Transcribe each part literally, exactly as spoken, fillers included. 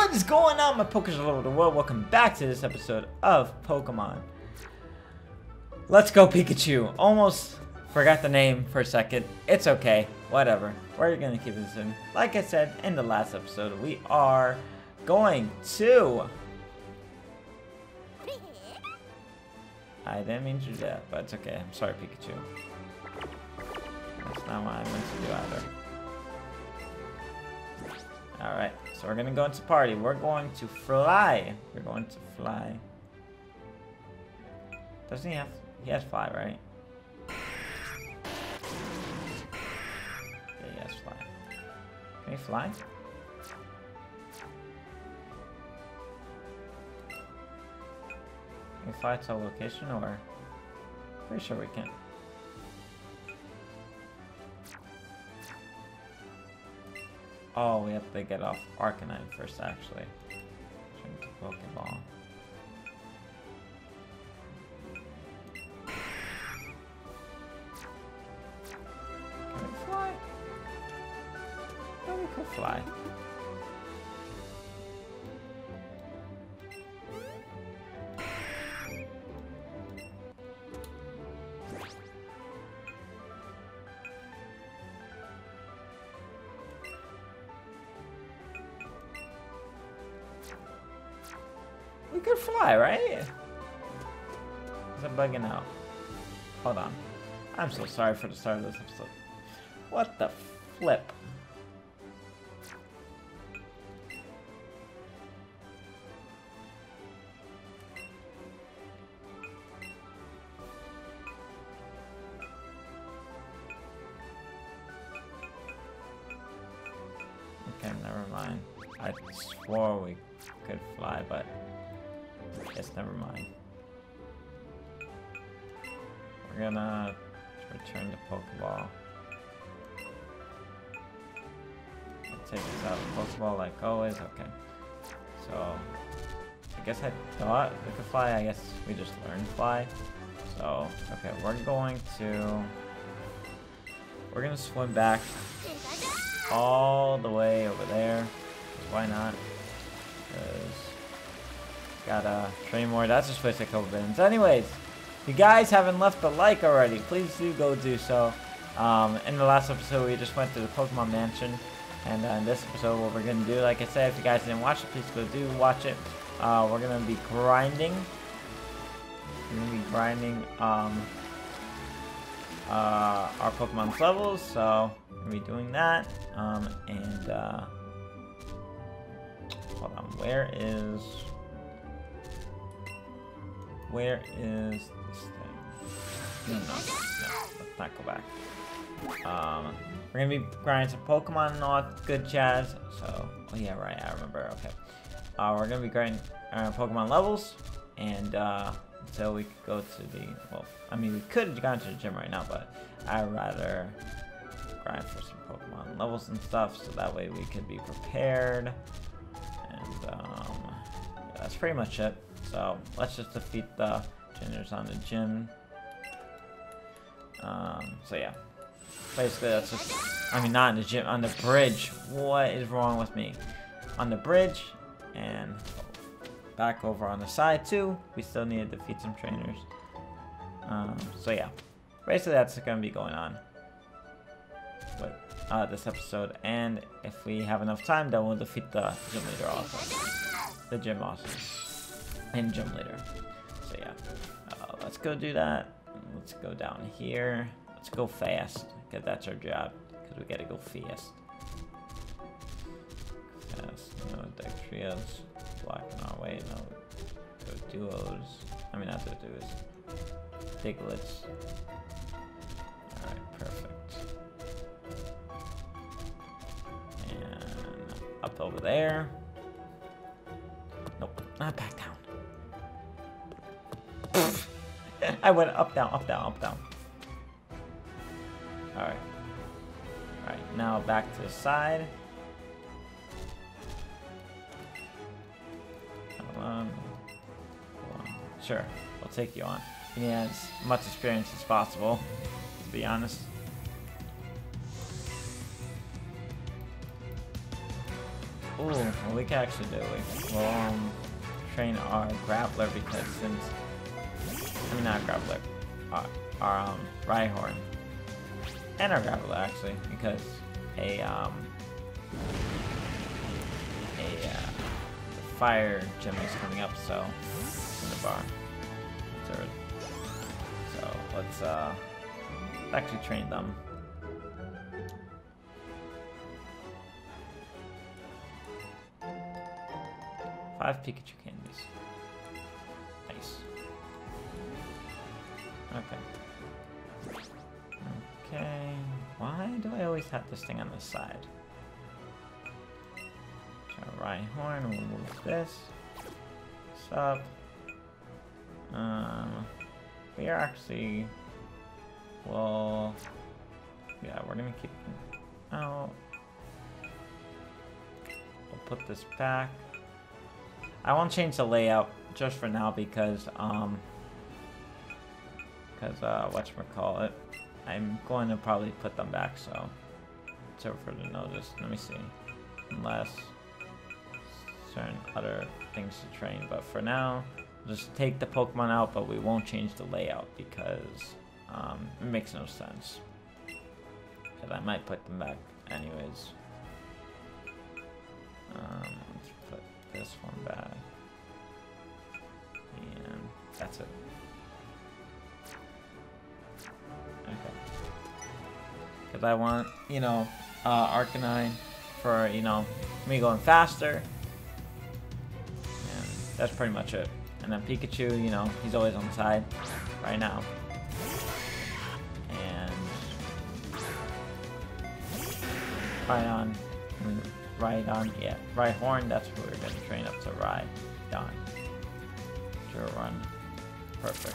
What is going on, my Pokers all over the world? Welcome back to this episode of Pokemon. Let's go, Pikachu. Almost forgot the name for a second. It's okay. Whatever. We're going to keep this in. Like I said in the last episode, we are going to... I didn't mean to do that, but it's okay. I'm sorry, Pikachu. That's not what I meant to do either. Alright, so we're gonna go into party. We're going to fly. We're going to fly. Doesn't he have... He has fly, right? Yeah, he has fly. Can he fly? Can we fly to a location, or... Pretty sure we can. Oh, we have to get off Arcanine first, actually. Change to Pokeball. Can we fly? No, we could fly. We could fly, right? Is it bugging out? Hold on. I'm so sorry for the start of this episode. What the flip? Okay, never mind. I swore we could fly, but yes, never mind. We're gonna return the Pokeball. Take this out of the Pokeball like always. Okay. So I guess I thought we could fly. I guess we just learned fly. So okay, we're going to we're gonna swim back all the way over there. Why not? Because gotta train more. That's just supposed to take a couple minutes. Anyways, if you guys haven't left a like already, please do go do so. Um, in the last episode, we just went to the Pokemon Mansion. And uh, in this episode, what we're going to do, like I said, if you guys didn't watch it, please go do watch it. Uh, we're going to be grinding. We're going to be grinding um, uh, our Pokemon's levels. So, we're going to be doing that. Um, and, uh, hold on, where is... Where is this thing? No, no, no, let's not go back. Um, we're gonna be grinding some Pokemon and all that good jazz. So, oh yeah, right, I remember. Okay. Uh, we're gonna be grinding uh, Pokemon levels, and uh, until we could go to the. Well, I mean, we could have gone to the gym right now, but I'd rather grind for some Pokemon levels and stuff, so that way we could be prepared. And um, yeah, that's pretty much it. So let's just defeat the trainers on the gym. Um, so yeah, basically that's just, I mean not in the gym, on the bridge. What is wrong with me? On the bridge, and back over on the side too. We still need to defeat some trainers. Um, so yeah, basically that's gonna be going on with uh, this episode. And if we have enough time, then we'll defeat the gym leader also. The gym also. And gym leader. So yeah, uh, let's go do that. Let's go down here. Let's go fast, because that's our job. Because we gotta go fast. Fast. No deck trios. Blocking our way. No go duos. I mean not the duos. Diglets. Alright, perfect. And up over there. Nope, not back down. I went up, down, up, down, up, down. Alright. Alright, now back to the side. Come on. Come on. Sure, we'll take you on. You need as much experience as possible, to be honest. Ooh, well, we can actually do it. We'll um, train our Grappler because since... I mean, not Grappler. Our, our um, Rhyhorn. And our Grappler, actually, because a, um... A, uh... Fire gym is coming up, so... In the bar. Third. So, let's, uh... actually train them. Five Pikachu candies. Nice. Okay. Okay. Why do I always have this thing on the side? Try Rhyhorn, we'll move this. This up. Um, we are actually... Well... Yeah, we're gonna keep... Oh. We'll put this back. I won't change the layout just for now because, um, because, uh, whatchamacallit, I'm going to probably put them back, so it's over for the notice. Let me see. Unless certain other things to train, but for now, just take the Pokemon out, but we won't change the layout because, um, it makes no sense. Because I might put them back anyways. Um, let's put this one back, and that's it. Okay. Because I want, you know, uh, Arcanine for, you know, me going faster, and that's pretty much it. And then Pikachu, you know, he's always on the side right now. And right on. Right on, yeah. Rhyhorn, that's what we're gonna train up to Ride. Done. Sure run. Perfect.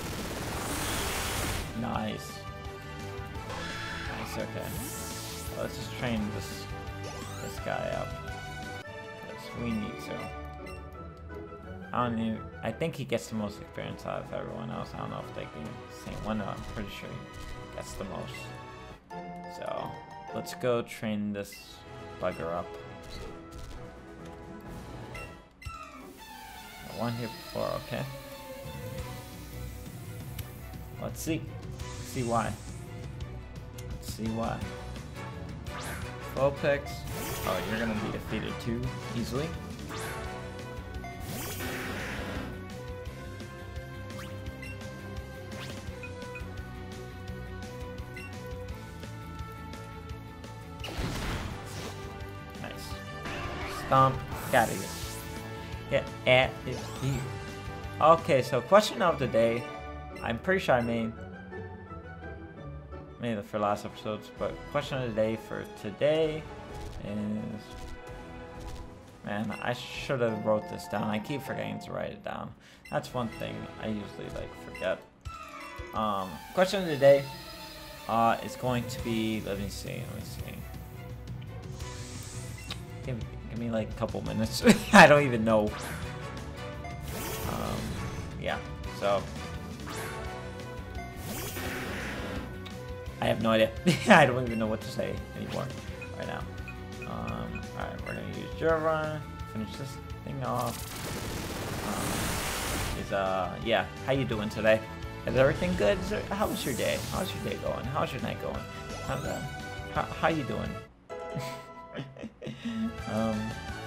Nice. Nice, okay. Well, let's just train this this guy up. Because we need to. I don't even, I think he gets the most experience out of everyone else. I don't know if they can the same one. No, I'm pretty sure he gets the most. So let's go train this bugger up. One here before, okay. Let's see. Let's see why. Let's see why. Vulpix. Oh, you're gonna be defeated too easily. Stomp, got it. Get at it here. Okay, so question of the day. I'm pretty sure I made made it for last episodes, but question of the day for today is, man, I should have wrote this down. I keep forgetting to write it down. That's one thing I usually like forget. Um, question of the day uh, is going to be. Let me see. Let me see. Give me. Give me like a couple minutes. I don't even know. Um, yeah, so I have no idea. I don't even know what to say anymore right now. Um, Alright, we're gonna use Jurva, finish this thing off. Um, is uh yeah, how you doing today? Is everything good? Is there, how was your day? How's your day going? How's your night going? How's uh, how how you doing? um.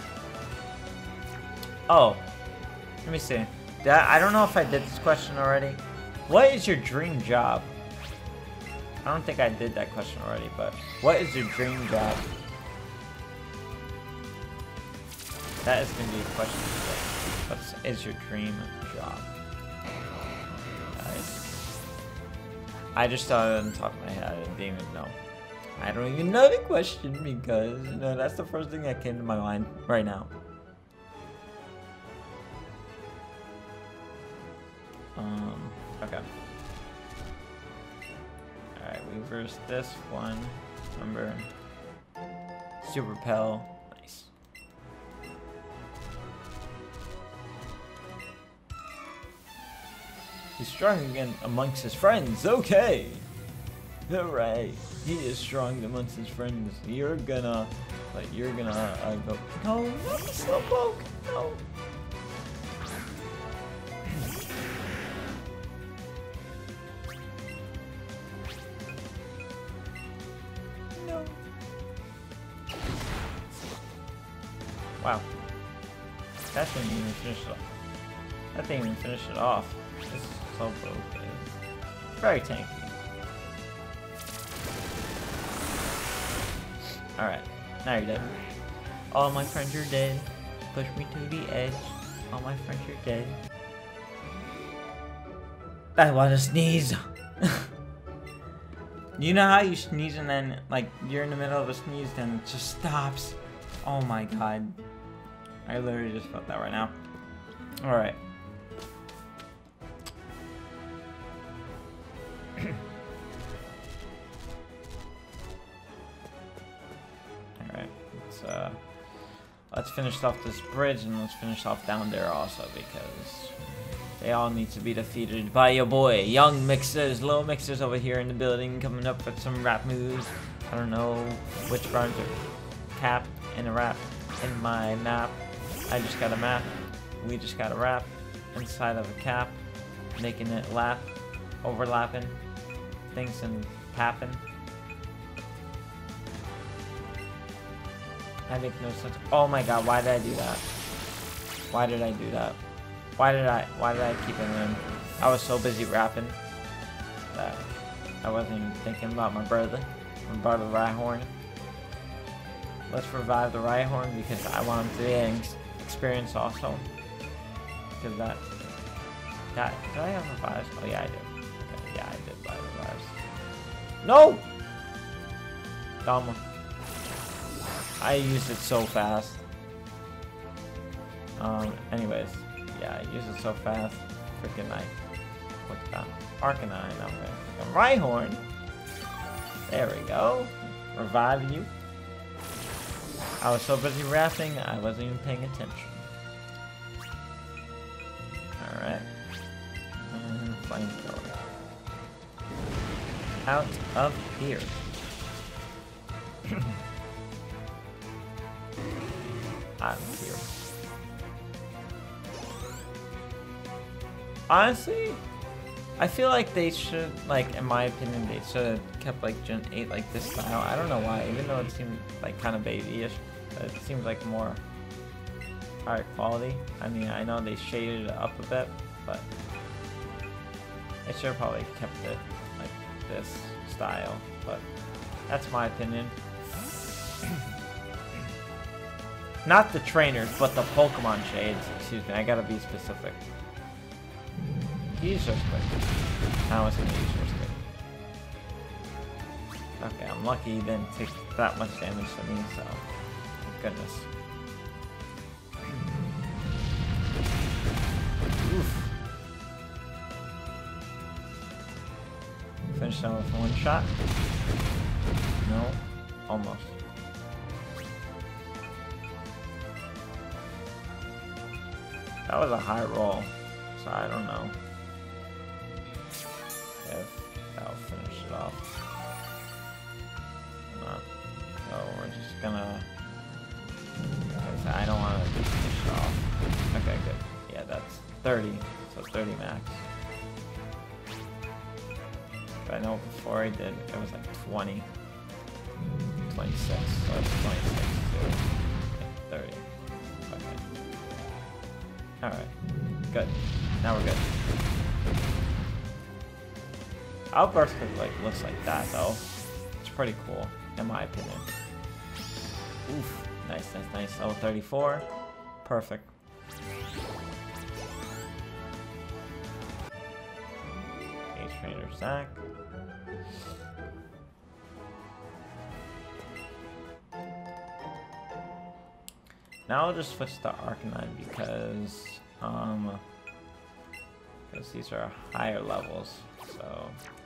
Oh, let me see. Did I, I don't know if I did this question already. What is your dream job? I don't think I did that question already, but what is your dream job? That is going to be a question today. What is your dream job? Guys, I just thought it on the top of my head. I didn't even know. I don't even know the question because, you know, that's the first thing that came to my mind right now. Um, okay. Alright, we reverse this one. Remember. Super Repel. Nice. He's strong again amongst his friends. Okay. Alright. He is strong amongst his friends. You're gonna But you're gonna uh, go. No, no, Slowpoke! No! No. Wow. That didn't even finish it off. That didn't even finish it off. This Slowpoke is very tanky. Alright, now you're dead. All my friends are dead. Push me to the edge. All my friends are dead. I wanna sneeze. You know how you sneeze and then, like, you're in the middle of a sneeze and it just stops? Oh my god. I literally just felt that right now. Alright. Alright, let's, uh, let's finish off this bridge and let's finish off down there also because they all need to be defeated by your boy. Young Mixers, little Mixers over here in the building coming up with some rap moves. I don't know which runs are cap and a rap in my map. I just got a map. We just got a wrap inside of a cap, making it lap, overlapping things and tapping. I make no sense. Oh my god, why did I do that? Why did I do that? Why did I, why did I keep him in? I was so busy rapping that I wasn't even thinking about my brother, my brother Rhyhorn. Let's revive the Rhyhorn because I want him to get experience also. Because that, that, did I have revives? Oh yeah, I did. Okay, yeah, I did buy revives. No! Dumb. I used it so fast. Um, anyways. Yeah, I use it so fast. Freaking night. What's that? Arcanine. Okay. Rhyhorn. There we go. Revive you. I was so busy rapping, I wasn't even paying attention. Alright. And flamethrower. Out of here. Out of here. Honestly, I feel like they should, like, in my opinion, they should have kept, like, Gen eight, like, this style. I don't know why, even though it seemed, like, kind of babyish, but it seems like more higher quality. I mean, I know they shaded it up a bit, but they should have probably kept it, like, this style, but that's my opinion. Not the trainers, but the Pokemon shades. Excuse me, I gotta be specific. Use your stick. I was gonna use your stick. Okay, I'm lucky he didn't take that much damage to me, so thank goodness. Oof. Finish that with one shot. No, almost. That was a high roll, so I don't know if that'll finish it off. Not. So we're just gonna. Okay, so I don't want to finish it off. Okay, good. Yeah, that's thirty. So thirty max. But I know before I did, it was like twenty. twenty-six. So it's twenty-six to okay, thirty. Okay. Alright. Good. Now we're good. Outburst like looks like that though. It's pretty cool, in my opinion. Oof. Nice, nice, nice. Level thirty-four. Perfect. H-Trainer Zac. Now I'll just switch to Arcanine because um because these are higher levels, so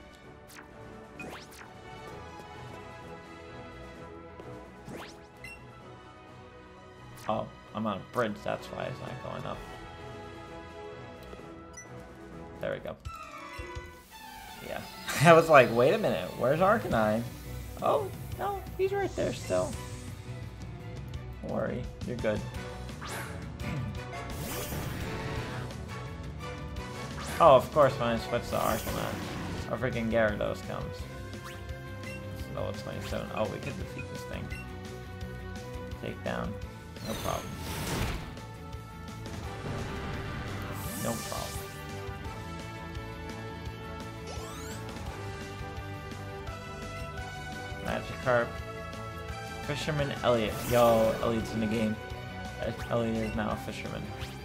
oh, I'm on a bridge, that's why it's not going up. There we go. Yeah. I was like, wait a minute, where's Arcanine? Oh, no, he's right there still. Don't worry, you're good. Oh, of course, when I switch to Arcanine, a freaking Gyarados comes. It's level twenty-seven. Oh, we could defeat this thing. Take down. No problem. No problem. Magikarp. Fisherman Elliot. Yo, Elliot's in the game. Elliot is now a fisherman.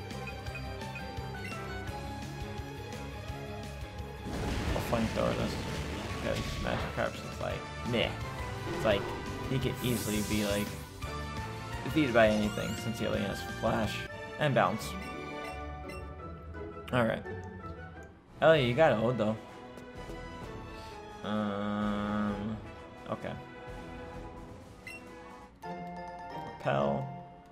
I'll flamethrower this because Magikarp's is like, meh. It's like, he could easily be like, defeated by anything since he only has Flash and Bounce. Alright. Elliot, you got old though. Um, okay. Repel.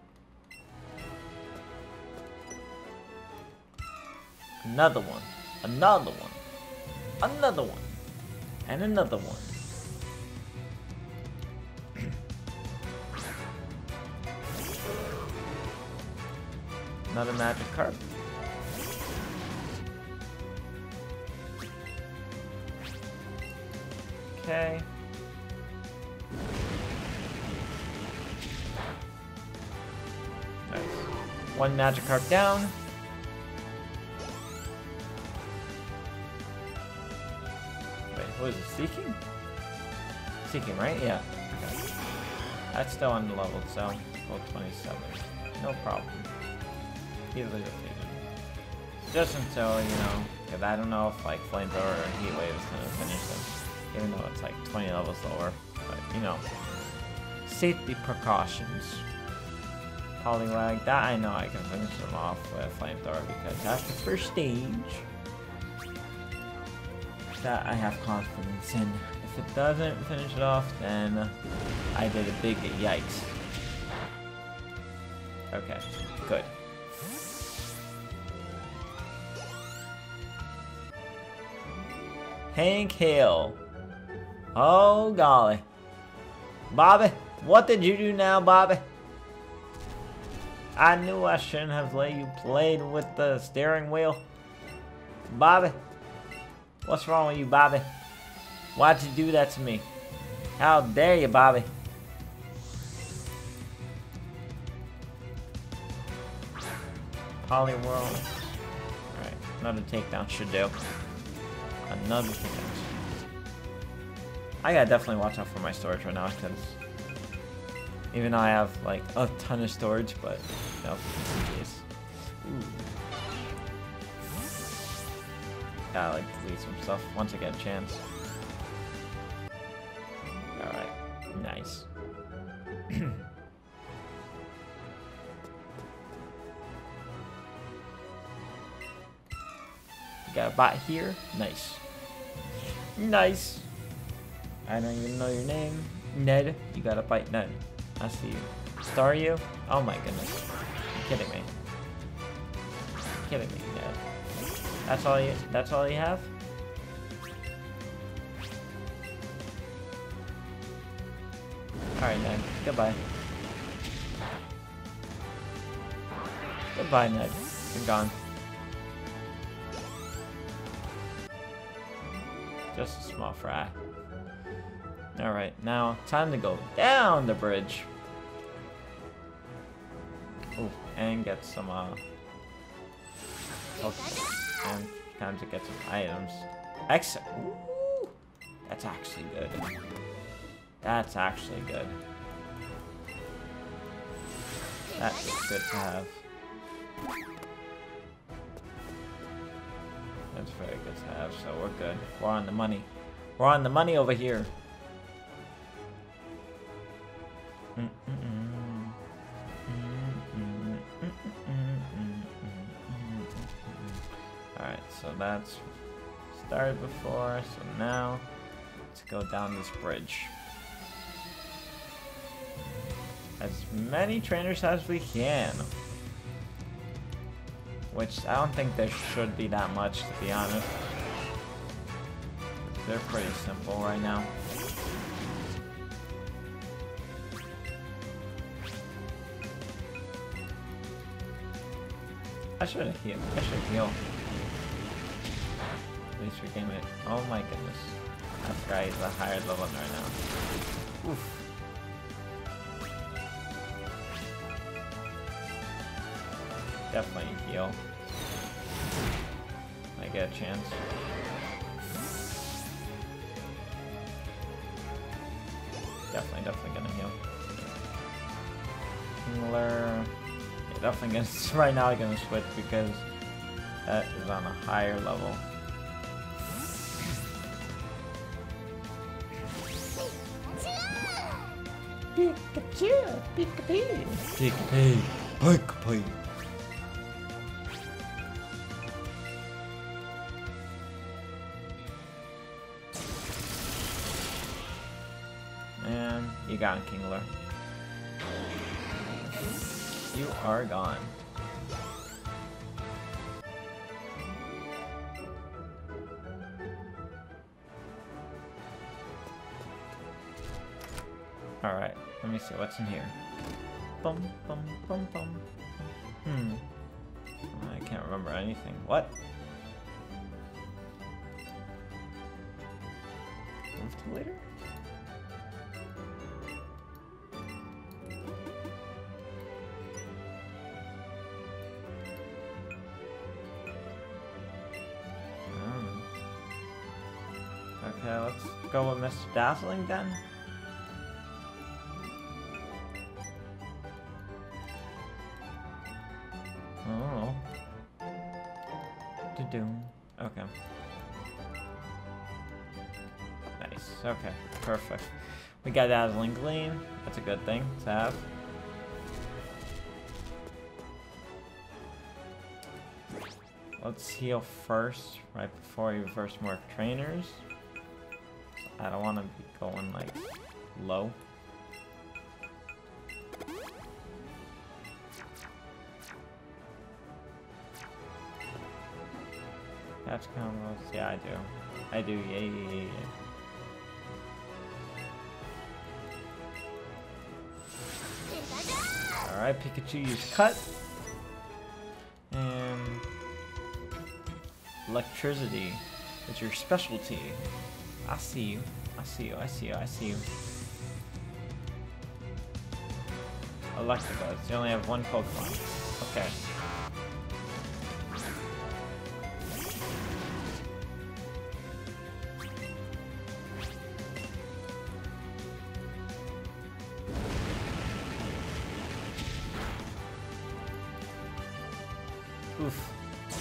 Another one. Another one. Another one. And another one. Another Magikarp. Okay. Nice. One Magikarp down. Wait, what is it? Seeking? Seeking, right? Yeah. Okay. That's still underleveled, so level twenty-seven. No problem. Easily defeated. Just until, you know, because I don't know if like Flamethrower or Heat Wave is going to finish them. Even though it's like twenty levels lower. But, you know. Safety precautions. Poliwag, that I know I can finish them off with Flamethrower because that's the first stage. That I have confidence in. If it doesn't finish it off, then I did a big yikes. Okay, good. Hank Hill. Oh golly. Bobby, what did you do now, Bobby? I knew I shouldn't have let you play with the steering wheel. Bobby, what's wrong with you, Bobby? Why'd you do that to me? How dare you, Bobby? Poliwhirl. Alright, another takedown should do. Another takedown. I gotta definitely watch out for my storage right now, because even though I have like a ton of storage, but you know, just in case. Ooh. Gotta like delete some stuff once I get a chance. Alright, nice. You got a bot here? Nice. Nice. I don't even know your name. Ned. You got a bite, Ned. I see you. Star you? Oh my goodness. You're kidding me. You're kidding me, Ned. That's all you that's all you have? Alright, Ned. Goodbye. Goodbye, Ned. You're gone. Just a small fry. Alright, now time to go down the bridge. Oh, and get some uh okay. And time to get some items. Excellent. Ooh, that's actually good. That's actually good. That's good to have. That's very good to have, so we're good. We're on the money. We're on the money over here. Alright, so that's started before, so now let's go down this bridge. As many trainers as we can. Which I don't think there should be that much, to be honest. They're pretty simple right now. I should have healed. I should heal. At least regain it. Oh my goodness. I forgot he's a higher level right now. Oof. Definitely heal. I get a chance. Definitely, definitely gonna heal. Healer. Yeah, definitely gonna. Right now, I'm gonna switch because that is on a higher level. Pikachu! Pikachu! Pikachu! Pikachu! And you got him, Kingler. You are gone. Alright, let me see what's in here. Bum, bum, bum, bum. Hmm. I can't remember anything. What? Move to later? Okay, let's go with Mister Dazzling then. Oh. Do-doom. Okay. Nice. Okay. Perfect. We got Dazzling Gleam. That's a good thing to have. Let's heal first, right before we reverse more trainers. I don't want to be going like low. Catch combos, yeah I do. I do, yeah, yeah, yeah, yeah. Alright, Pikachu, use Cut. And electricity is your specialty. I see you. I see you. I see you. I see you. Electabuzz. You only have one Pokemon. Okay. Oof.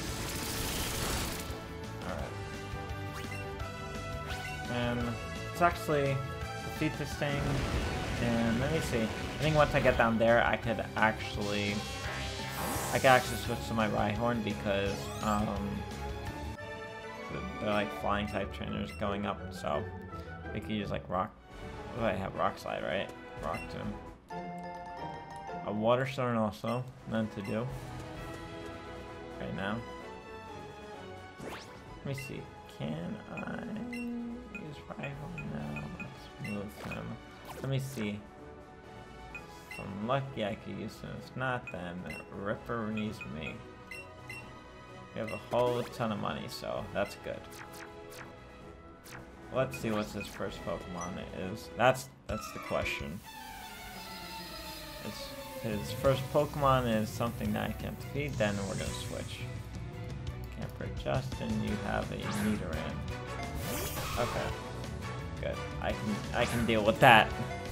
And let's actually defeat this thing. And let me see. I think once I get down there, I could actually, I could actually switch to my Rhyhorn because um, they're like flying type trainers going up. So we could use like rock. Oh, I have Rock Slide, right? Rock Tomb. A Water Stone also meant to do right now. Let me see. Can I use Rhyhorn now? Let's move him. Let me see. If I'm lucky, I could use him. If not, then Ripper needs me. We have a whole ton of money, so that's good. Let's see what his first Pokemon is. That's that's the question. If his first Pokemon is something that I can't defeat, then we're gonna switch. Camper Justin, you have a Nidoran. Okay. Good. I can I can deal with that.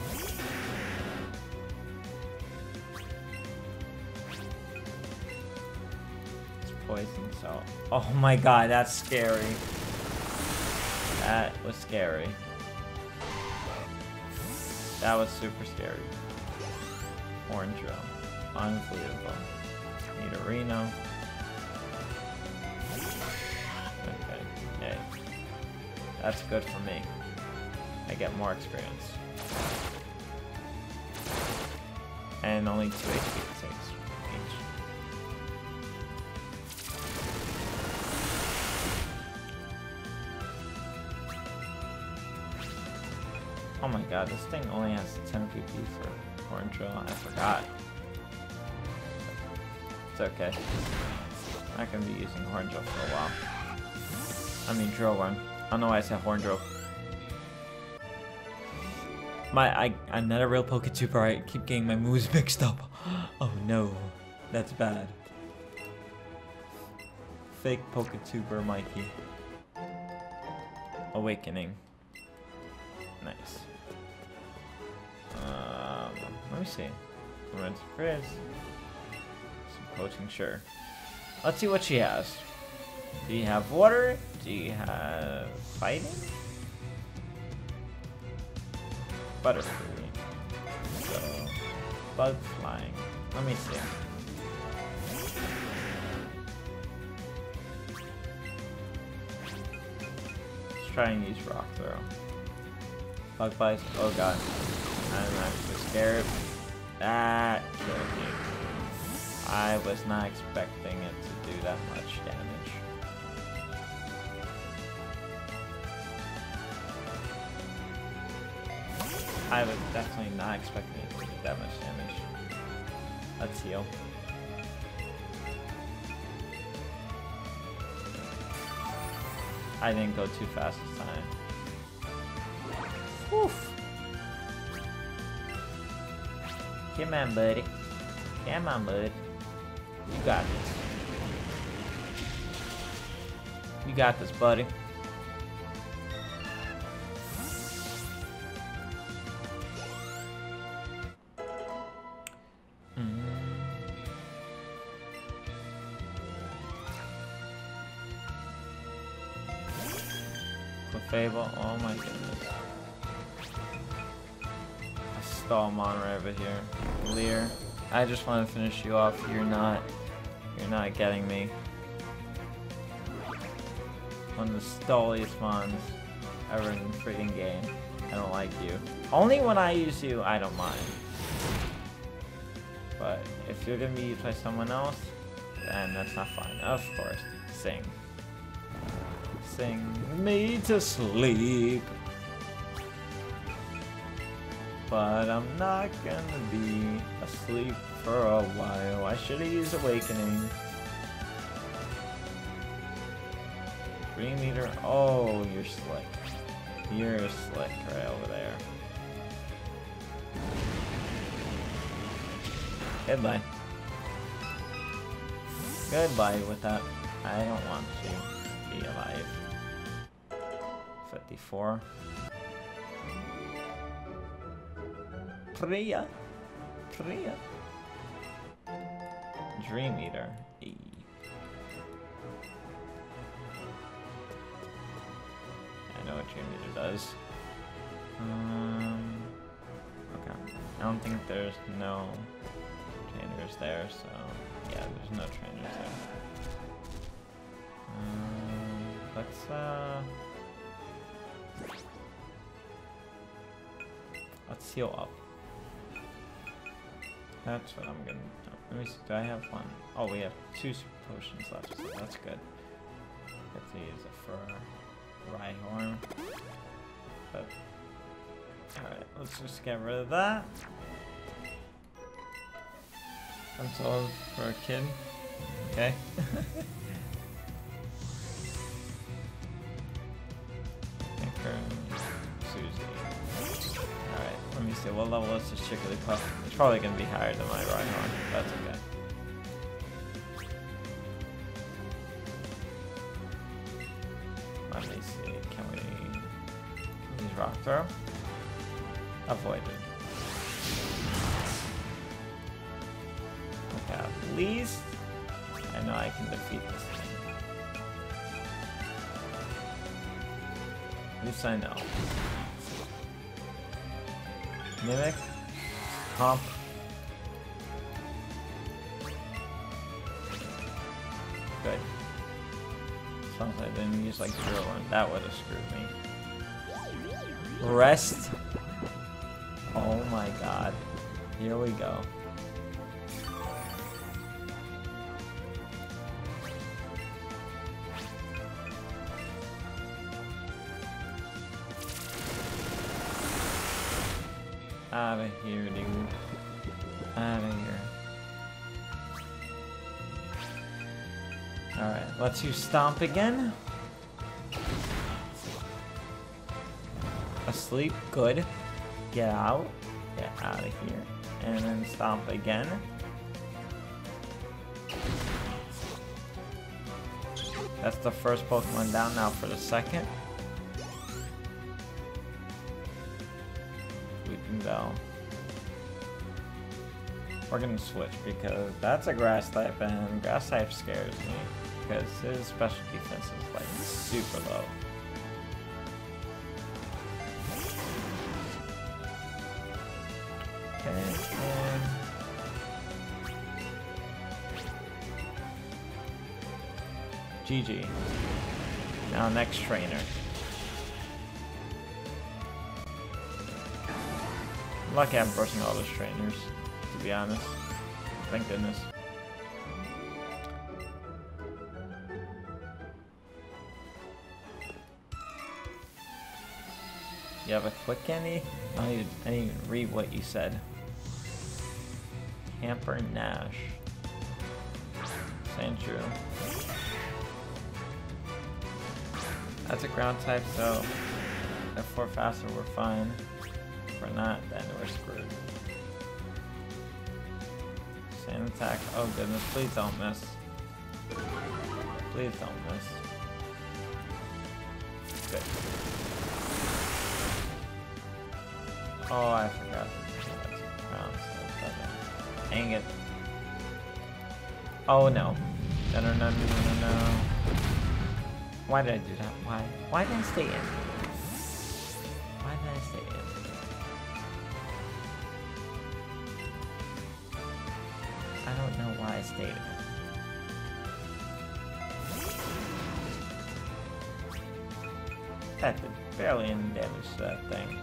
It's poison, so oh my god, that's scary. That was scary. That was super scary. Orange Drill. Unbelievable. Nidorino. Okay, yay. That's good for me. I get more experience. And only two H P it takes each. Oh my god, this thing only has ten P P for Orange Drill. I forgot. It's okay. not gonna be using Horn Drill for a while. I mean Drill Run. I don't know why I said Horn Drill. My, I, I'm not a real Poketuber. I keep getting my moves mixed up. Oh no, that's bad. Fake Poketuber Mikey. Awakening. Nice. Um, let me see. Red Frizz. Some coaching, sure. Let's see what she has. Do you have water? Do you have fighting? Butterfree. So, bug flying. Let me see. Let's try and use Rock Throw. Bug bites. Oh god. I'm actually scared. That killed me. I was not expecting it to do that much damage. I was definitely not expecting it to do that much damage. Let's heal. I didn't go too fast this time. Woof. Come on, buddy. Come on, bud. You got this. You got this, buddy. Fable, oh my goodness. A Stallmon right over here. Leer. I just want to finish you off. You're not you're not getting me. One of the stalliest mons ever in the freaking game. I don't like you. Only when I use you, I don't mind. But if you're gonna be used by someone else, then that's not fine. Of course. Sing. Sing me to sleep. But I'm not gonna be asleep for a while. I should have used Awakening. Three meter. Oh, you're slick. You're slick right over there. Goodbye. Goodbye with that. I don't want to be alive. fifty-four. Priya. Priya. Dream Eater. E. I know what Dream Eater does. Um, okay. I don't think there's no trainers there, so yeah, there's no trainers there. Um, let's uh let's heal up. That's what I'm gonna do. Let me see, do I have one? Oh, we have two super potions left, so that's good. Get to use it for Rhyhorn. But alright, let's just get rid of that. That's all for a kid. Okay. Susie. Alright, let me see. What level is this Jigglypuff? It's probably going to be higher than my Rhyhorn. That's okay. Let me see. Can we, can we use Rock Throw? Avoided. Okay, at least I know I can defeat this thing. At least I know. Mimic. Comp. Good. As long as I didn't use like Drill Run, that would have screwed me. Rest. Oh my god. Here we go. Out of here, dude. Out of here. Let's you stomp again. Asleep, good. Get out. Get out of here. And then stomp again. That's the first Pokemon down. Now for the second. Weeping Bell. We're gonna switch because that's a grass type and grass type scares me because his special defense is like super low. Okay, and G G. Now next trainer. Lucky I'm brushing all those trainers, to be honest. Thank goodness. You have a quick candy? I don't even, I didn't even read what you said. Hamper Nash. Sandshrew. That's a ground type, so if we're faster, we're fine. If we're not, then we're screwed. Sand attack. Oh goodness, please don't miss. Please don't miss. Good. Oh, I forgot. That's ground, so okay. Dang it. Oh no. No, no, no, no, no, no. Why did I do that? Why? Why did I stay in? Why did I stay in? I don't know why I stayed in. That did barely any damage to that thing.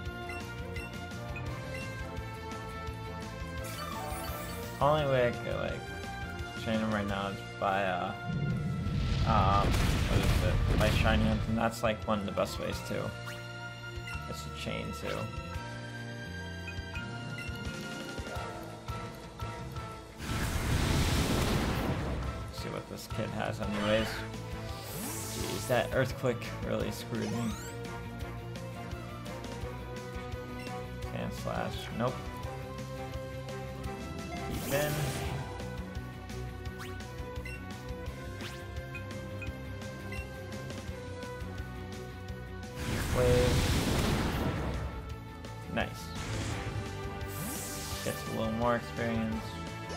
Only way I could like train him right now is by uh um what is it? By shiny hunt, and that's like one of the best ways too. It's a chain too. See what this kid has anyways. Jeez, that earthquake really screwed me. Sand slash. Nope. Keep in. Wave. Nice. Gets a little more experience.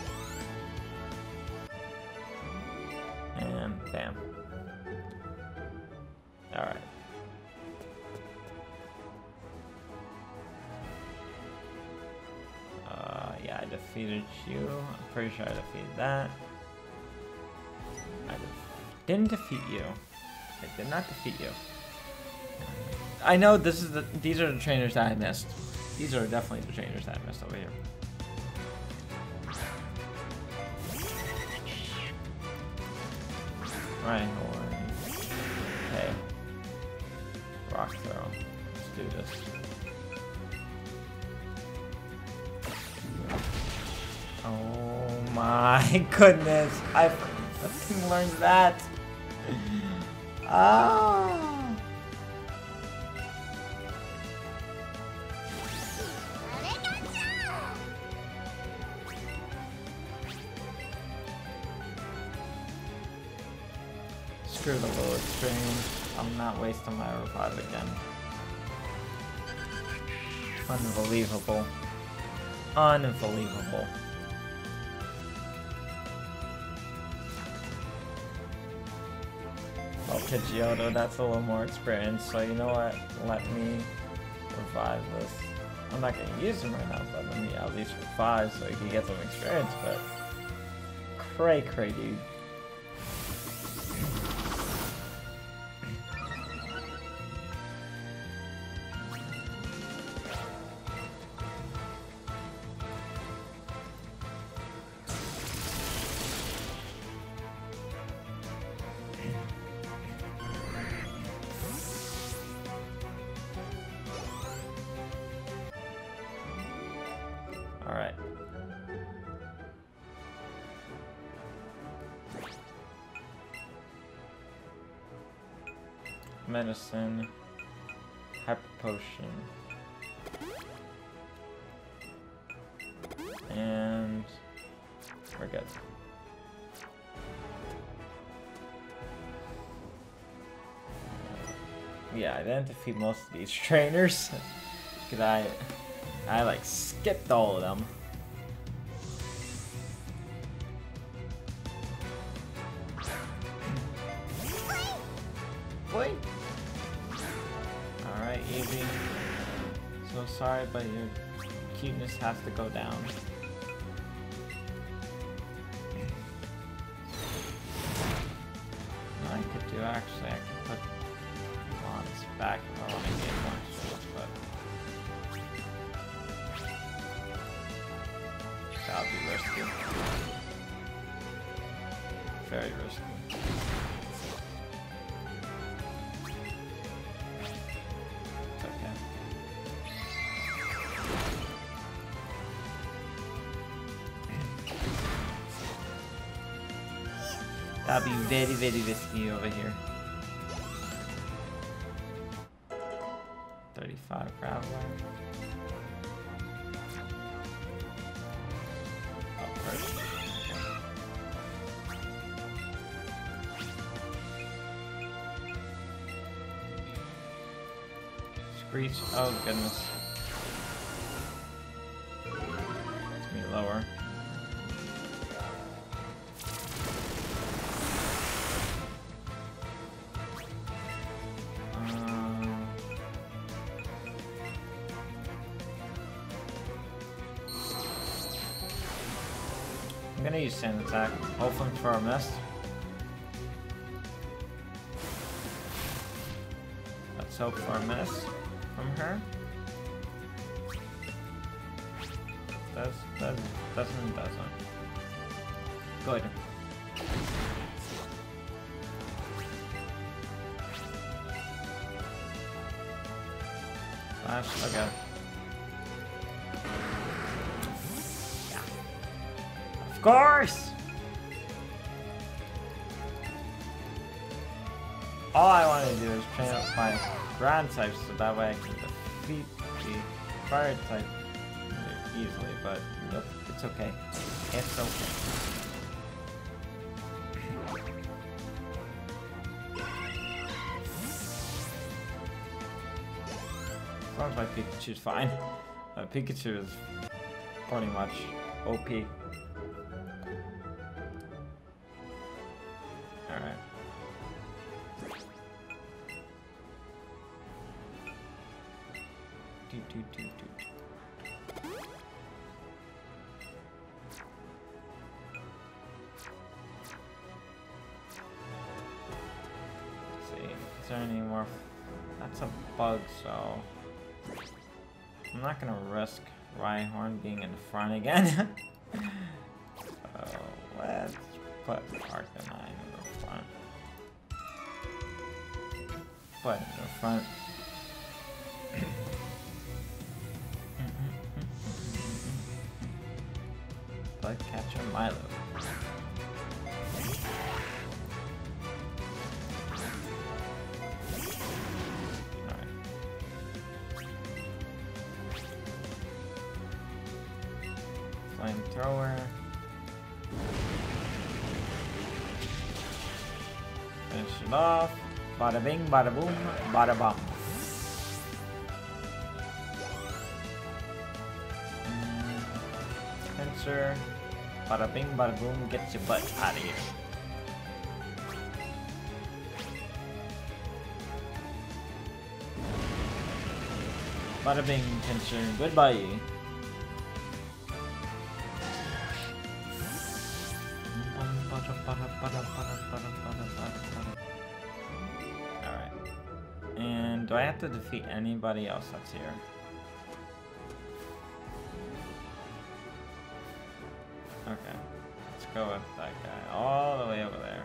And bam. Alright. Uh, yeah, I defeated you. I'm pretty sure I defeated that. I def didn't defeat you. I did not defeat you. I know this is the these are the trainers that I missed. These are definitely the trainers that I missed over here. Rhyhorn. Okay. Rock throw. Let's do this. Oh my goodness. I fucking learned that. Ah. Screw the low extreme. I'm not wasting my revive again. Unbelievable. Unbelievable. Well, Pidgeotto, that's a little more experience, so you know what? Let me revive this. I'm not gonna use him right now, but let me at least revive so he can get some experience, but cray cray dude. Alright. medicine, hyper potion, and we're good. Yeah, I didn't defeat most of these trainers, cause I, I like skipped all of them. Wait. All right, Eevee. So sorry, but your cuteness has to go down. I could do actually. I could put Mons back if I want to get more stuff, but that would be risky. Very risky. It's okay. That'd be very, very risky over here. thirty-five Graveler. Oh, first. Screech. Oh, goodness. It's me lower. I'm gonna use Sand Attack, hoping for a miss. Let's hope for a miss from her. Does, does, doesn't, doesn't. Good. Flash, okay. Of course! All I want to do is train up my ground types so that way I can defeat the fire type easily, but nope, it's okay. It's okay. As long as my Pikachu's fine. Uh, Pikachu is pretty much O P. Alright. Do, do, do, do. Let's see, is there any more? That's a bug, so I'm not gonna risk Rhyhorn being in the front again. So let's put Arcanine in the front. Put it in the front. Bug catcher Milo. Flamethrower. Finish it off. Bada bing, bada boom, bada bum. Pincer. Bada bing, bada boom, get your butt out of here. Bada bing, Pincer, goodbye. Alright. And do I have to defeat anybody else that's here? Okay. Let's go with that guy. All the way over there.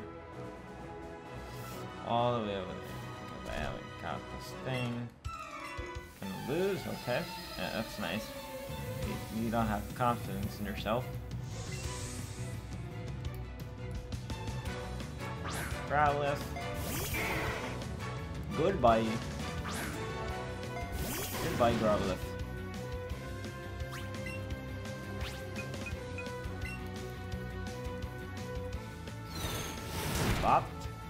All the way over there. Because I haven't got this thing. Gonna lose? Okay. Yeah, that's nice. You, you don't have confidence in yourself. Growlithe. Goodbye. Goodbye, Growlithe. Bopped.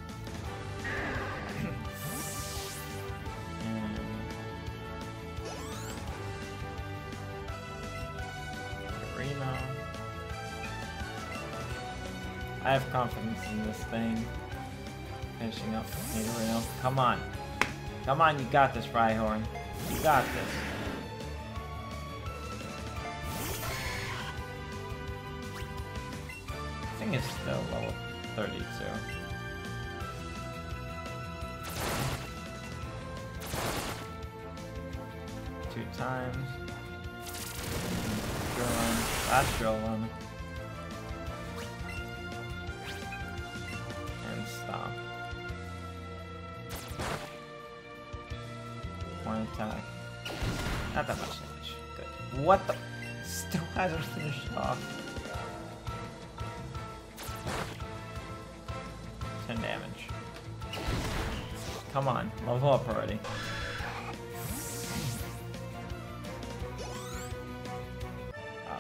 I have confidence in this thing. Finishing up Nidorino. Come on. Come on, you got this, Rhyhorn. You got this. This thing is still level thirty-two. Two times. Drill one. Last drill one. Stop. One attack. Not that much damage. Good. What the? Still hasn't finished off. ten damage. Come on. Level up already. Uh,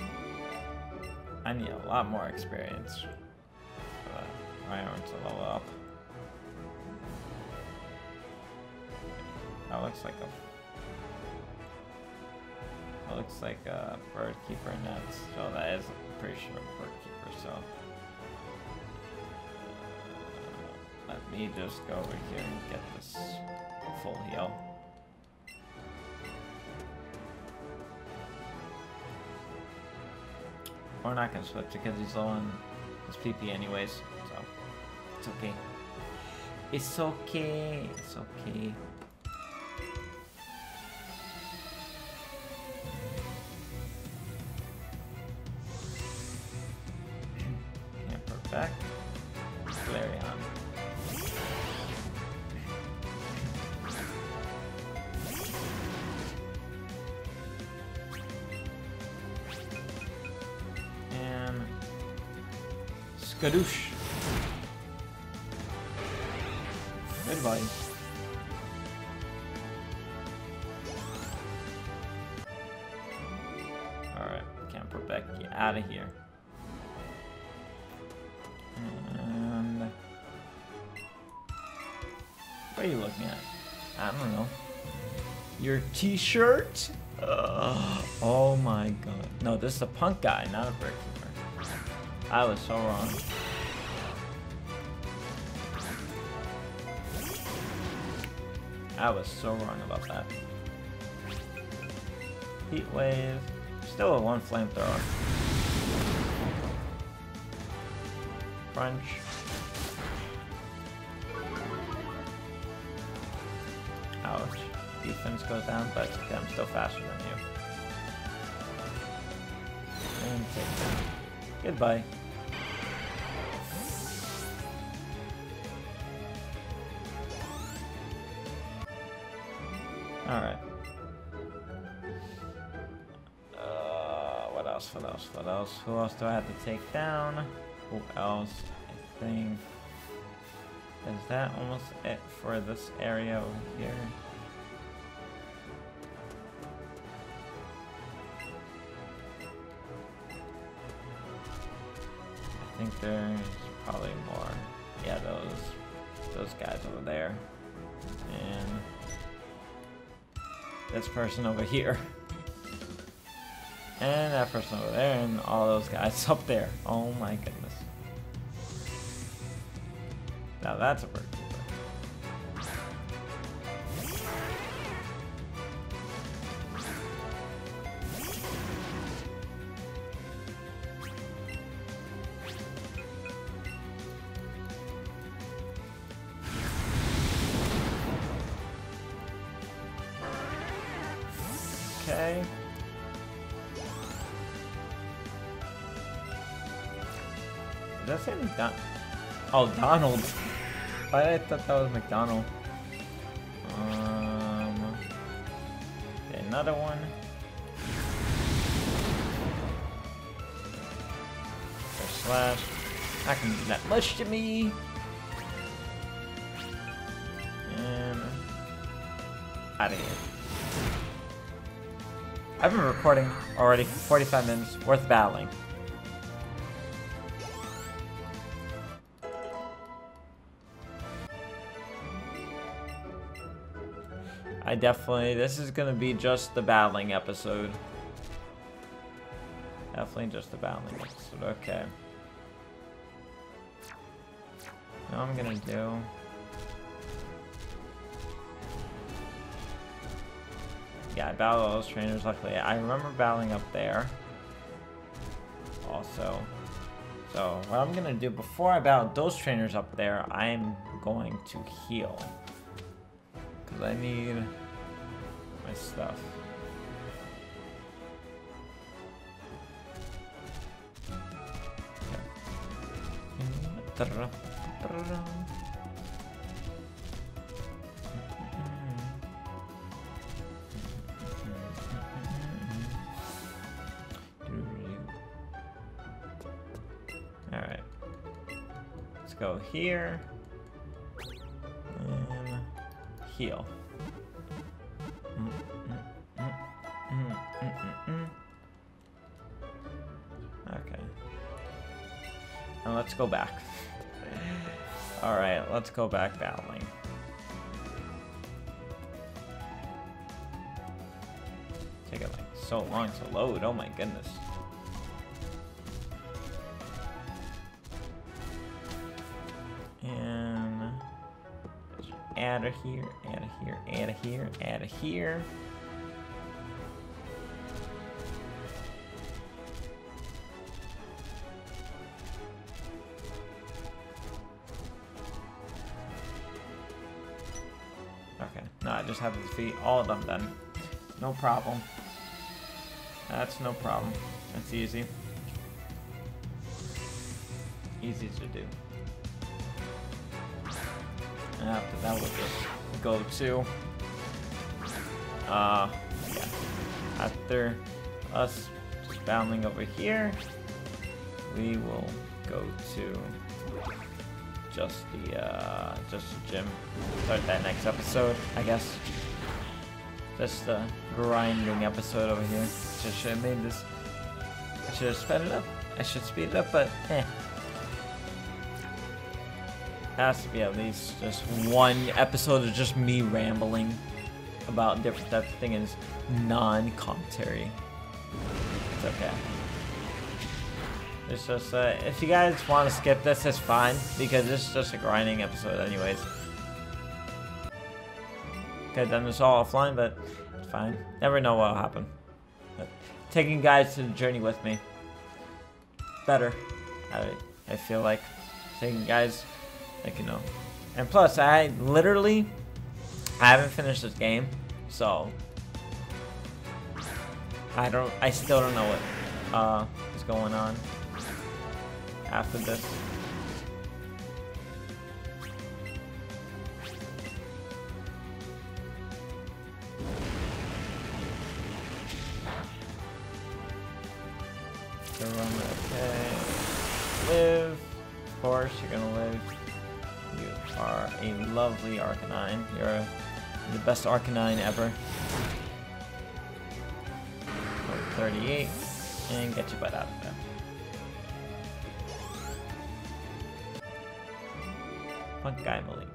I need a lot more experience. Rhyhorn to level up. That looks like a. That looks like a bird keeper nets. So that is pretty sure bird keeper. So uh, let me just go over here and get this full heal. We're not gonna switch because he's low on his P P anyways. It's okay. It's okay. It's okay. Can't perfect. Flareon. And Skadoosh. Goodbye. Alright, can't protect you out of here. And what are you looking at? I don't know. Your t-shirt? Uh, oh my god. No, this is a punk guy, not a brick keeper. I was so wrong. I was so wrong about that. Heat wave. Still a one flamethrower. Crunch. Ouch. Defense goes down, but okay, I'm still faster than you. And take that. Goodbye. Alright. Uh, what else? What else? What else? Who else do I have to take down? Who else? I think. Is that almost it for this area over here? I think there's probably more. Yeah, those those guys over there. And this person over here. And that person over there, and all those guys up there. Oh my goodness. Now that's a bird keeper. Okay. Did that say McDonald? Oh, Donald. I thought that was McDonald. Um, okay, another one. Or slash. Not gonna do that much to me. And out of here. I've been recording already forty-five minutes worth of battling. I definitely, this is gonna be just the battling episode. Definitely just the battling episode, okay. Now I'm gonna do... Yeah, I battled all those trainers, luckily. I remember battling up there. Also. So, what I'm gonna do, before I battle those trainers up there, I'm going to heal. Because I need my stuff. Okay. Alright. Let's go here. And heal. Okay. And let's go back. Alright, let's go back battling. Taking like so long to load, oh my goodness. And add a here, add a here, add a here, add a here. Okay, no, I just have to defeat all of them then. No problem. That's no problem. That's easy. Easy to do. And after that, we'll just go to, uh, yeah. After us just battling over here, we will go to just the, uh, just the gym. Start that next episode, I guess. Just the grinding episode over here. Just should have made this. I should have sped it up. I should speed it up, but eh. Has to be at least just one episode of just me rambling about different types of things, non-commentary. It's okay. It's just, uh, if you guys want to skip this, it's fine, because it's just a grinding episode anyways. Could have done this all offline, but it's fine. Never know what'll happen. But taking guys to the journey with me. Better. I, I feel like taking guys... Like, you know, and plus I literally I haven't finished this game, so I don't I still don't know what uh is going on after this. So run, okay. Live. Of course you're gonna live. You are a lovely Arcanine. You're the best Arcanine ever. thirty-eight, and get your butt out of there. Funk guy Malik.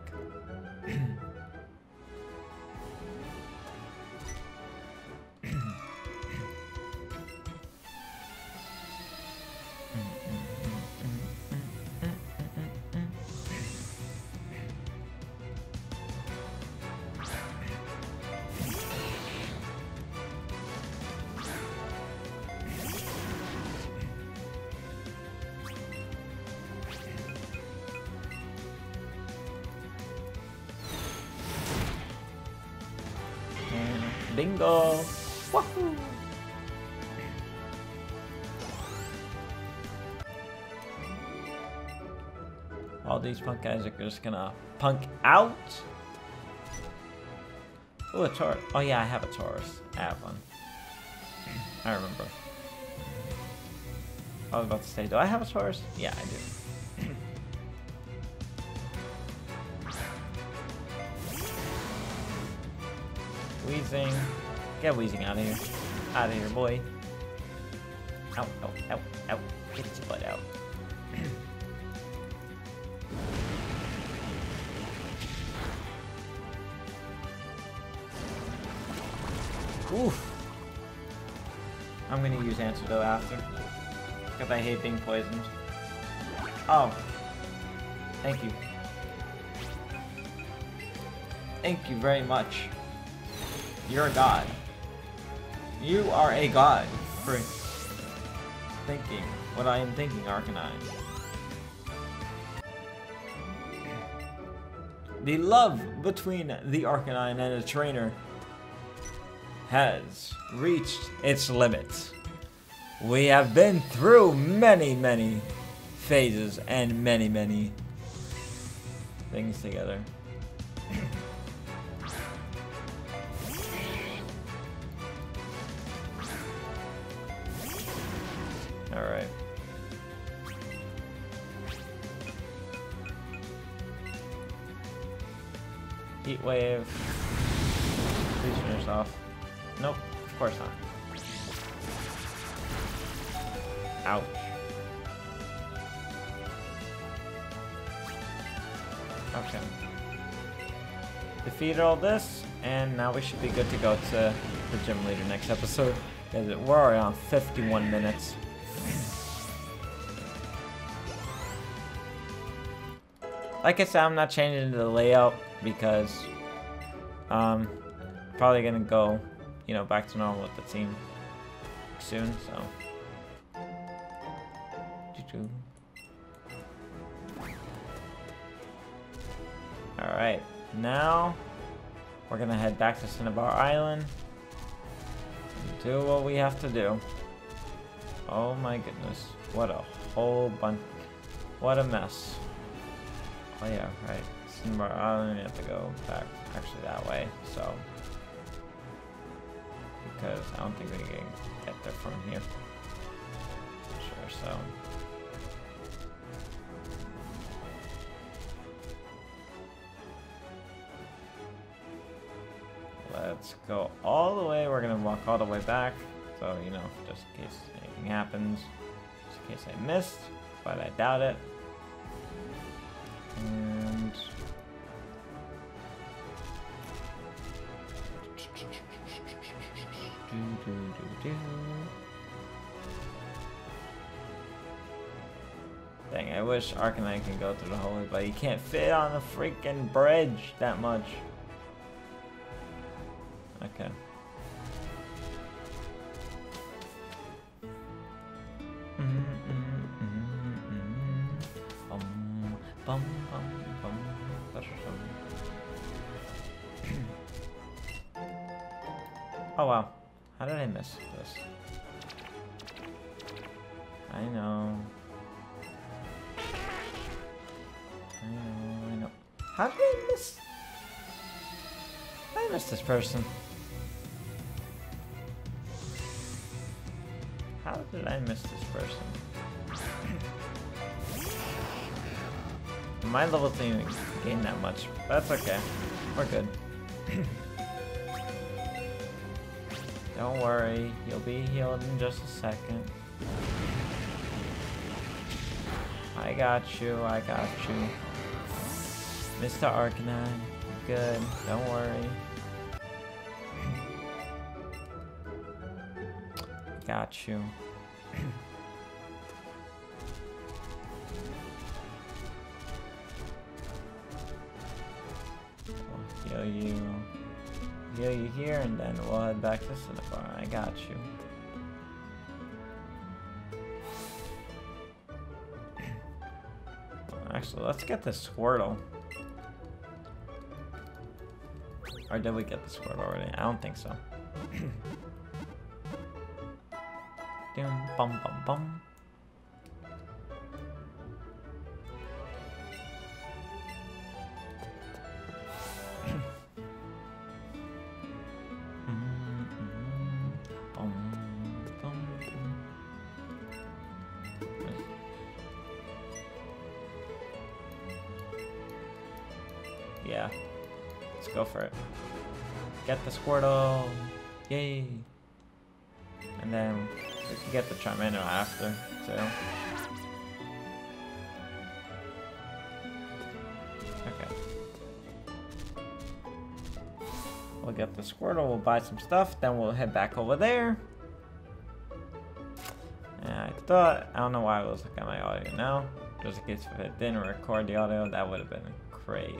Bingo! Wahoo! All these punk guys are just gonna punk out. Oh, a Taurus. Oh yeah, I have a Taurus. I have one. I remember. I was about to say, do I have a Taurus? Yeah, I do. Wheezing. Get Wheezing out of here. Out of here, boy. Ow, ow, ow, ow. Get your butt out. Oof. I'm gonna use Antidote after. Because I hate being poisoned. Oh. Thank you. Thank you very much. You're a god. You are a god for thinking what I am thinking, Arcanine. The love between the Arcanine and a trainer has reached its limits. We have been through many, many phases and many, many things together. Alright. Heat wave. Please finish off. Nope, of course not. Ouch. Okay. Defeated all this, and now we should be good to go to the gym leader next episode. Because we're already on fifty-one minutes. Like I said, I'm not changing the layout because um probably gonna go, you know, back to normal with the team soon, so. Alright, now we're gonna head back to Cinnabar Island and do what we have to do. Oh my goodness, what a whole bunch, what a mess. Oh yeah, right, Cinnabar Island, we have to go back actually that way, so. Because I don't think we can get there from here. Sure, so. Let's go all the way. We're gonna walk all the way back. So, you know, just in case anything happens. Just in case I missed, but I doubt it. And do, do, do, do. Dang, I wish Arcanine can go through the hole, but he can't fit on the freaking bridge that much. Okay. Oh wow, how did I miss this? I know. I know, I know. How did I miss? I missed this person. How did I miss this person? My level didn't even gain that much, but that's okay. We're good. Don't worry, you'll be healed in just a second. I got you, I got you. Mister Arcanine, good, don't worry. Got you. We'll heal you. Heal you here, and then we'll head back to Cinnabar. I got you. Actually, let's get the Squirtle. Or did we get the Squirtle already? I don't think so. Dum bum bum bum. Yeah, let's go for it. get the Squirtle. Yay. And then we can get the Charmander after, too. Okay. We'll get the Squirtle, we'll buy some stuff, then we'll head back over there. And I thought, I don't know why I was looking at my audio now. Just in case if it didn't record the audio, that would have been crazy.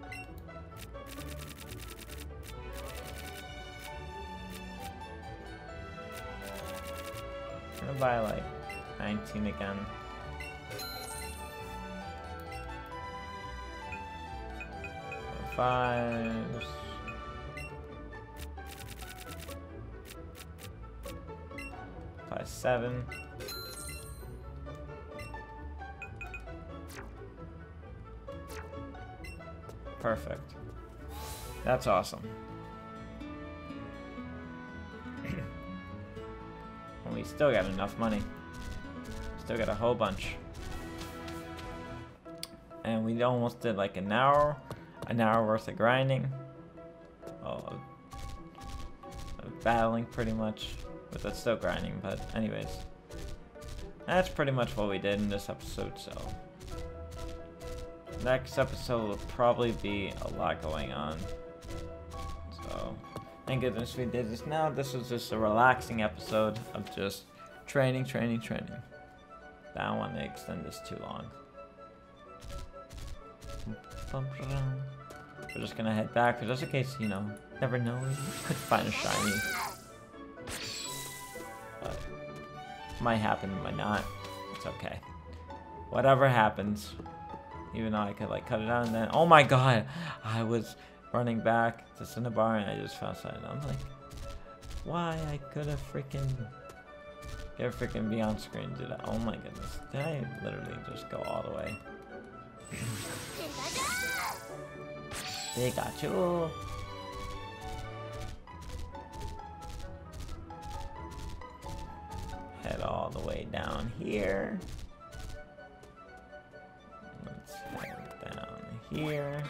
I'm gonna buy like nineteen again. Fives. Five, seven. Perfect. That's awesome. And we still got enough money. Still got a whole bunch. And we almost did like an hour, an hour worth of grinding. Oh, of battling pretty much. But that's still grinding, but anyways. That's pretty much what we did in this episode, so. Next episode will probably be a lot going on. So, thank goodness we did this now. This was just a relaxing episode of just training, training, training. I don't want to extend this too long. We're just gonna head back, but just in case, you know, never know, we could find a shiny. But might happen, might not. It's okay. Whatever happens. Even though I could like cut it out and then, oh my god, I was running back to Cinnabar and I just found something. I'm like, why I could have freaking get freaking be on screen, did I? Oh my goodness, did I literally just go all the way? Pikachu. Head all the way down here. Here,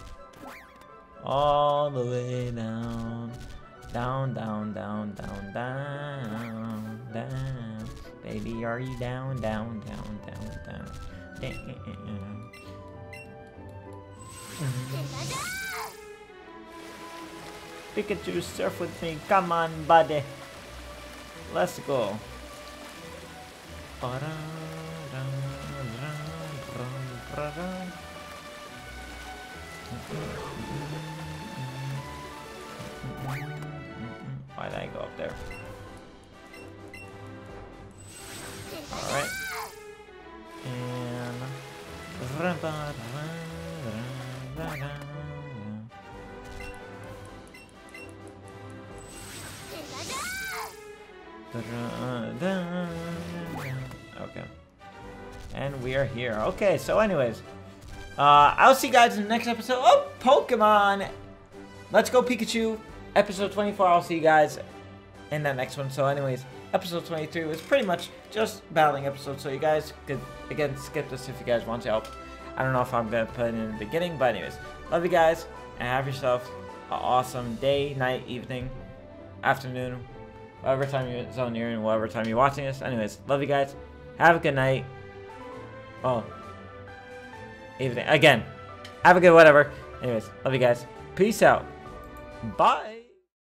all the way down, down, down, down, down, down, down. Baby, are you down, down, down, down, down, down. Pikachu, surf with me. Come on, buddy. Let's go. Why did I go up there? Alright. And okay. And we are here. Okay, so anyways. Uh, I'll see you guys in the next episode of Pokemon. Let's Go Pikachu, episode twenty-four. I'll see you guys in that next one. So anyways, episode twenty-three was pretty much just battling episode. So you guys could, again, skip this if you guys want to help. I don't know if I'm going to put it in the beginning. But anyways, love you guys. And have yourself an awesome day, night, evening, afternoon. Whatever time you're zone you're in, whatever time you're watching this. Anyways, love you guys. Have a good night. Oh. Evening. Again, have a good whatever. Anyways, love you guys. Peace out. Bye.